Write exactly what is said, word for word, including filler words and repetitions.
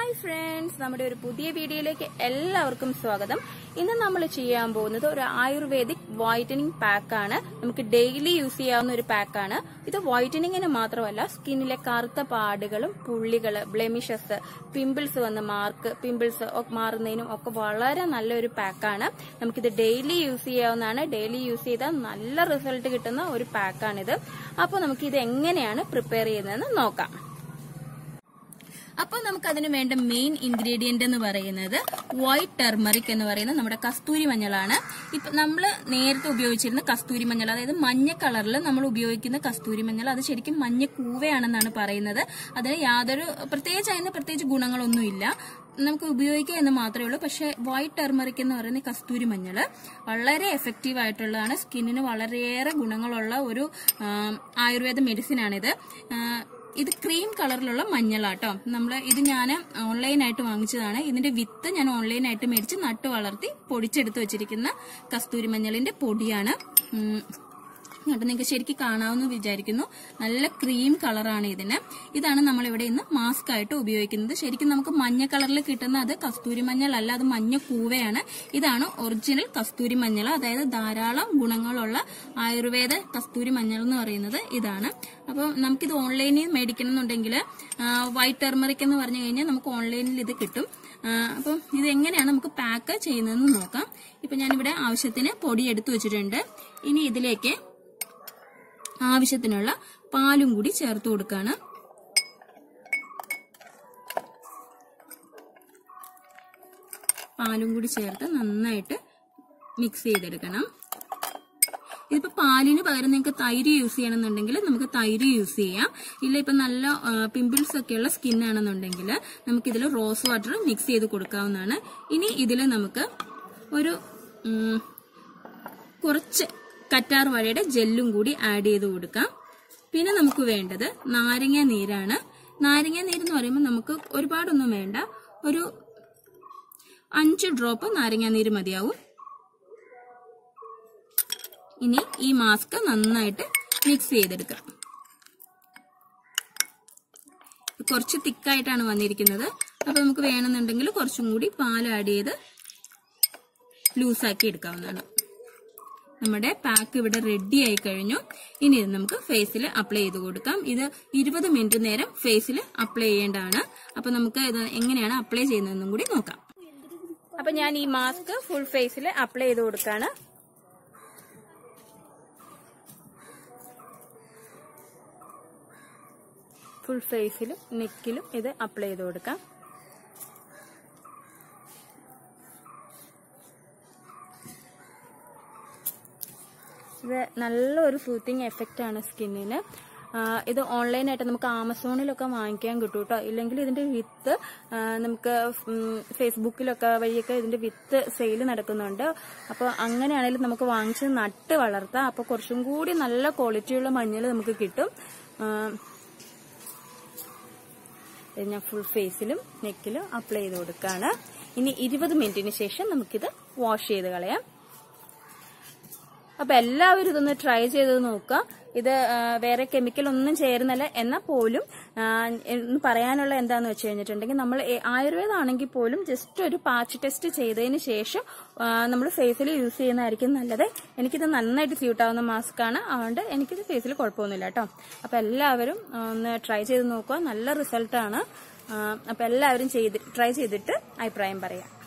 Hi friends, നമ്മുടെ ഒരു പുതിയ വീഡിയോയിലേക്ക് എല്ലാവർക്കും സ്വാഗതം. ഇന്ന് നമ്മൾ ചെയ്യാൻ പോകുന്നത് ഒരു ആയുർവേദിക് വൈറ്റനിങ് പാക്കാണ്. നമുക്ക് ഡെയിലി യൂസ് ചെയ്യാവുന്ന ഒരു പാക്കാണ് ഇത്. വൈറ്റനിങ്ങിന് മാത്രമല്ല, സ്കിന്നിലെ കറുത്ത പാടുകളും പുള്ളികള്, ബ്ലെമിഷസ്, പിമ്പിൾസ് വന്ന മാർക്ക് പിമ്പിൾസ് മാറുന്നതിനും ഒക്കെ വളരെ നല്ലൊരു പാക്കാണ്. നമുക്കിത് ഡെയിലി യൂസ് ചെയ്യാവുന്നതാണ്. ഡെയിലി യൂസ് ചെയ്താൽ നല്ല റിസൾട്ട് കിട്ടുന്ന ഒരു പാക്കാണിത്. അപ്പോൾ നമുക്ക് ഇത് എങ്ങനെയാണ് പ്രിപ്പയർ ചെയ്യുന്നതെന്ന് നോക്കാം. അപ്പൊ നമുക്ക് അതിന് വേണ്ട മെയിൻ ഇൻഗ്രീഡിയന്റ് എന്ന് പറയുന്നത് വൈറ്റ് ടെർമറിക് എന്ന് പറയുന്ന നമ്മുടെ കസ്തൂരി മഞ്ഞളാണ്. ഇപ്പൊ നമ്മൾ നേരത്തെ ഉപയോഗിച്ചിരുന്ന കസ്തൂരി മഞ്ഞൾ, അതായത് മഞ്ഞ കളറിൽ നമ്മൾ ഉപയോഗിക്കുന്ന കസ്തൂരി മഞ്ഞൾ, അത് ശരിക്കും മഞ്ഞ കൂവയാണെന്നാണ് പറയുന്നത്. അതിന് യാതൊരു പ്രത്യേകിച്ച് അതിന് പ്രത്യേകിച്ച് ഗുണങ്ങളൊന്നുമില്ല, നമുക്ക് ഉപയോഗിക്കുക എന്ന് മാത്രമേ ഉള്ളൂ. പക്ഷെ വൈറ്റ് ടെർമറിക് എന്ന് പറയുന്ന കസ്തൂരി മഞ്ഞള് വളരെ എഫക്റ്റീവ് ആയിട്ടുള്ളതാണ്. സ്കിന്നിന് വളരെയേറെ ഗുണങ്ങളുള്ള ഒരു ആയുർവേദ മെഡിസിൻ ആണിത്. ഇത് ക്രീം കളറിലുള്ള മഞ്ഞളാട്ടോ. നമ്മൾ ഇത് ഞാൻ ഓൺലൈനായിട്ട് വാങ്ങിച്ചതാണ്. ഇതിന്റെ വിത്ത് ഞാൻ ഓൺലൈനായിട്ട് മേടിച്ച് നട്ട് വളർത്തി പൊടിച്ചെടുത്ത് വെച്ചിരിക്കുന്ന കസ്തൂരി മഞ്ഞളിന്റെ പൊടിയാണ്. കേട്ടോ, നിങ്ങൾക്ക് ശരിക്കും കാണാമെന്ന് വിചാരിക്കുന്നു. നല്ല ക്രീം കളറാണ് ഇതിന്. ഇതാണ് നമ്മൾ ഇവിടെ ഇന്ന് മാസ്ക് ആയിട്ട് ഉപയോഗിക്കുന്നത്. ശരിക്കും നമുക്ക് മഞ്ഞ കളറിൽ കിട്ടുന്ന അത് കസ്തൂരി മഞ്ഞളല്ല, അത് മഞ്ഞ കൂവയാണ്. ഇതാണ് ഒറിജിനൽ കസ്തൂരി മഞ്ഞൾ, അതായത് ധാരാളം ഗുണങ്ങളുള്ള ആയുർവേദ കസ്തൂരി മഞ്ഞൾ എന്ന് പറയുന്നത് ഇതാണ്. അപ്പൊ നമുക്കിത് ഓൺലൈനിൽ മേടിക്കണം എന്നുണ്ടെങ്കിൽ വൈറ്റ് ടെർമറിക് എന്ന് പറഞ്ഞു കഴിഞ്ഞാൽ നമുക്ക് ഓൺലൈനിൽ ഇത് കിട്ടും. അപ്പം ഇത് എങ്ങനെയാണ് നമുക്ക് പാക്ക് ചെയ്യുന്നതെന്ന് നോക്കാം. ഇപ്പൊ ഞാനിവിടെ ആവശ്യത്തിന് പൊടി എടുത്തു വെച്ചിട്ടുണ്ട്. ഇനി ഇതിലേക്ക് ആവശ്യത്തിനുള്ള പാലും കൂടി ചേർത്ത് കൊടുക്കാണ്. പാലും കൂടി ചേർത്ത് നന്നായിട്ട് മിക്സ് ചെയ്തെടുക്കണം. ഇതിപ്പോ പാലിന് പകരം നിങ്ങൾക്ക് തൈര് യൂസ് ചെയ്യണമെന്നുണ്ടെങ്കിൽ നമുക്ക് തൈര് യൂസ് ചെയ്യാം. ഇല്ല, ഇപ്പൊ നല്ല പിമ്പിൾസ് ഒക്കെയുള്ള സ്കിൻ ആണെന്നുണ്ടെങ്കിൽ നമുക്കിതിൽ റോസ് വാട്ടർ മിക്സ് ചെയ്ത് കൊടുക്കാവുന്നതാണ്. ഇനി ഇതിൽ നമുക്ക് ഒരു കുറച്ച് കറ്റാർ വാഴയുടെ ജെല്ലും കൂടി ആഡ് ചെയ്ത് കൊടുക്കാം. പിന്നെ നമുക്ക് വേണ്ടത് നാരങ്ങ നീരാണ്. നാരങ്ങ നീരെന്ന് പറയുമ്പോൾ നമുക്ക് ഒരുപാടൊന്നും വേണ്ട, ഒരു അഞ്ച് ഡ്രോപ്പ് നാരങ്ങ നീര് മതിയാവും. ഇനി ഈ മാസ്ക് നന്നായിട്ട് മിക്സ് ചെയ്തെടുക്കാം. കുറച്ച് തിക്കായിട്ടാണ് വന്നിരിക്കുന്നത്. അപ്പൊ നമുക്ക് വേണമെന്നുണ്ടെങ്കിൽ കുറച്ചും കൂടി പാൽ ആഡ് ചെയ്ത് ലൂസാക്കി എടുക്കാവുന്നതാണ്. നമ്മുടെ പാക്ക് ഇവിടെ റെഡി ആയി കഴിഞ്ഞു. ഇനി ഇത് നമുക്ക് ഫേസിൽ അപ്ലൈ ചെയ്ത് കൊടുക്കാം. ഇത് ഇരുപത് മിനിറ്റ് നേരം ഫേസിൽ അപ്ലൈ ചെയ്യേണ്ടതാണ്. അപ്പൊ നമുക്ക് ഇത് എങ്ങനെയാണ് അപ്ലൈ ചെയ്യുന്നതെന്നും കൂടി നോക്കാം. അപ്പൊ ഞാൻ ഈ മാസ്ക് ഫുൾ ഫേസിൽ അപ്ലൈ ചെയ്ത് കൊടുക്കാണ്. ഫുൾ ഫേസിലും നെക്കിലും ഇത് അപ്ലൈ ചെയ്ത് കൊടുക്കാം. ഇത് നല്ലൊരു സൂത്തിങ് എഫക്റ്റ് ആണ് സ്കിന്നിന്. ഇത് ഓൺലൈനായിട്ട് നമുക്ക് ആമസോണിലൊക്കെ വാങ്ങിക്കാൻ കിട്ടും കേട്ടോ. ഇല്ലെങ്കിൽ ഇതിന്റെ വിത്ത് നമുക്ക് ഫേസ്ബുക്കിലൊക്കെ വഴിയൊക്കെ ഇതിന്റെ വിത്ത് സെയിൽ നടക്കുന്നുണ്ട്. അപ്പോൾ അങ്ങനെയാണെങ്കിലും നമുക്ക് വാങ്ങിച്ച് നട്ട് വളർത്താം. അപ്പോൾ കുറച്ചും കൂടി നല്ല ക്വാളിറ്റിയുള്ള മഞ്ഞൾ നമുക്ക് കിട്ടും. ഞാൻ ഫുൾ ഫേസിലും നെക്കിലും അപ്ലൈ ചെയ്ത് കൊടുക്കുകയാണ്. ഇനി ഇരുപത് മിനിറ്റിന് ശേഷം നമുക്കിത് വാഷ് ചെയ്ത് കളയാം. അപ്പൊ എല്ലാവരും ഇതൊന്ന് ട്രൈ ചെയ്ത് നോക്കുക. ഇത് വേറെ കെമിക്കൽ ഒന്നും ചേരുന്നില്ല. എന്നാൽ പോലും പറയാനുള്ള എന്താന്ന് വെച്ച് കഴിഞ്ഞിട്ടുണ്ടെങ്കിൽ, നമ്മൾ ആയുർവേദം ആണെങ്കിൽ പോലും ജസ്റ്റ് ഒരു പാച്ച് ടെസ്റ്റ് ചെയ്തതിന് ശേഷം നമ്മൾ ഫേസിൽ യൂസ് ചെയ്യുന്നതായിരിക്കും നല്ലത്. എനിക്കിത് നന്നായിട്ട് സ്യൂട്ട് ആവുന്ന മാസ്ക് ആണ്, അതുകൊണ്ട് എനിക്കിത് ഫേസിൽ കുഴപ്പമൊന്നുമില്ല കേട്ടോ. അപ്പൊ എല്ലാവരും ഒന്ന് ട്രൈ ചെയ്ത് നോക്കുക. നല്ല റിസൾട്ടാണ്. അപ്പൊ എല്ലാവരും ചെയ്ത് ട്രൈ ചെയ്തിട്ട് അഭിപ്രായം പറയാം.